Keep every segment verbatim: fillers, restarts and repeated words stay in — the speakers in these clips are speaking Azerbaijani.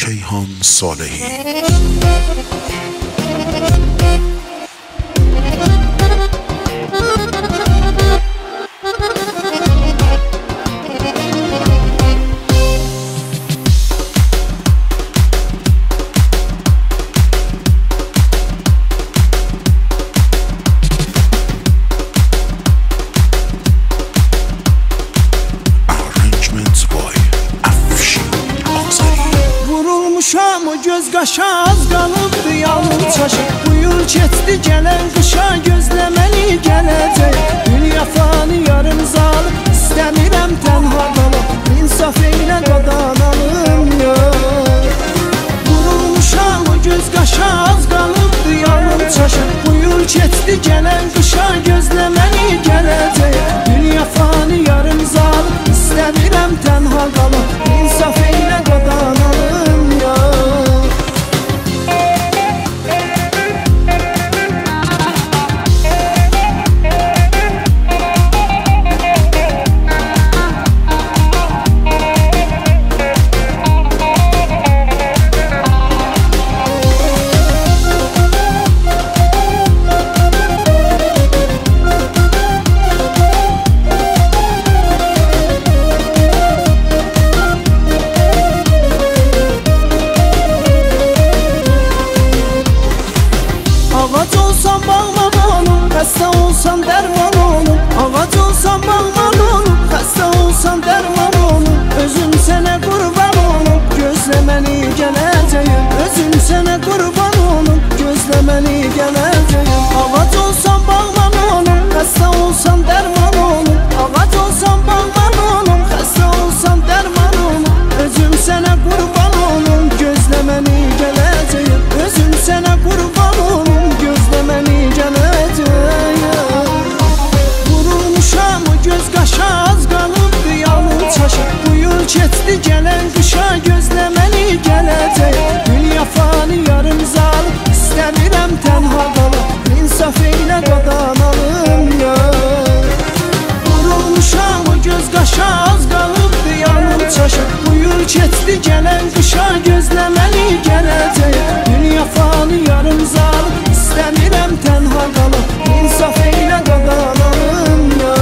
کیهان صالحی. Vurulmuşam o göz qaşa, az qalıbdı yalın çaşı. Bu yıl keçdi gələn qışa, gözləməli gələcək. Dünya fani yarım zalı, istəmirəm tənha qalım. İnsaf eylə qadanalım ya. Vurulmuşam o göz qaşa, az qalıbdı yalın çaşı. Bu yıl keçdi gələn qışa, gözləməli gələcək. Dünya fani yarım zalı, istəmirəm tənha qalım. İnsaf eylə qadanalım ya. Ağac olsam bağman olum, xəstə olsam dərman olum. Ağac olsam bağman olum, xəstə olsam dərman olum. Özüm sənə qurban olum, gözləməni gələcəyim. Özüm sənə qurban olum, gözləməni gələcəyim. Ağac olsam bağman olum, xəstə olsam dərman olum. Ağac olsam bağman olum, xəstə olsam dərman olum. Özüm sənə qurban olum, gözləməni gələcəyim. Özüm sənə qurban olum, gözləməni gələcəyim. Vurulmuşam o göz qaşa, az qalıbdı yalın çaşı. Bu yıl keçdi gələn qışa, gözləməni gələcək. Dünya fani yarım zalı, istəmirəm tənha qalım. İnsaf eylə qadanalım ya. Vurulmuşam o göz qaşa, az qalıbdı yalın çaşı. Bu yıl keçdi gələn qışa, gözləməni gələcək. Dünya fani yarım zalı, istəmirəm tənha qalım. İnsaf eylə qadanalım ya.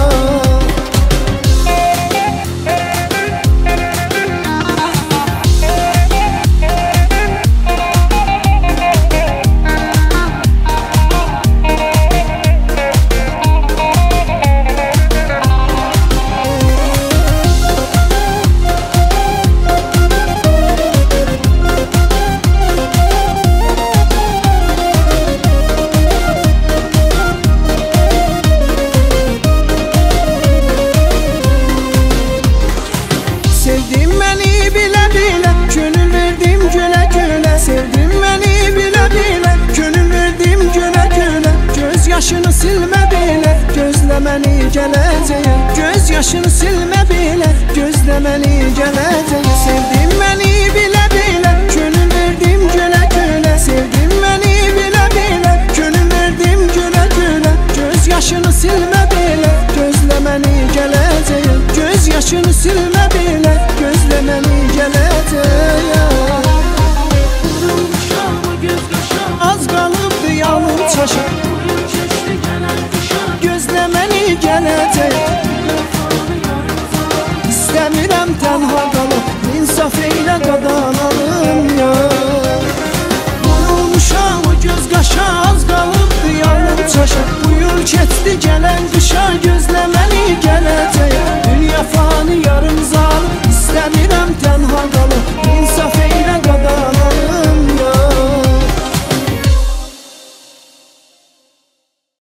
Sevdim məni bilə-bilə, könül verdim gülə-gülə. Sevdim məni bilə-bilə, könül verdim gülə-gülə. Göz yaşını silmə belə, gözləməni gələcəyim. Göz yaşını silmə belə, gözləməni gələcəyim.